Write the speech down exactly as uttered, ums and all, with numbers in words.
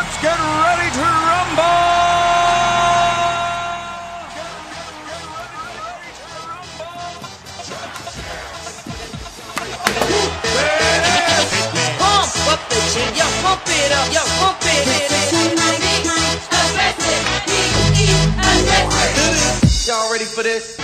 Let's get ready to rumble! Pump up the G, yo, pump it up, yo, pump it, it, it. Aggressive, B E aggressive. Y'all ready for this?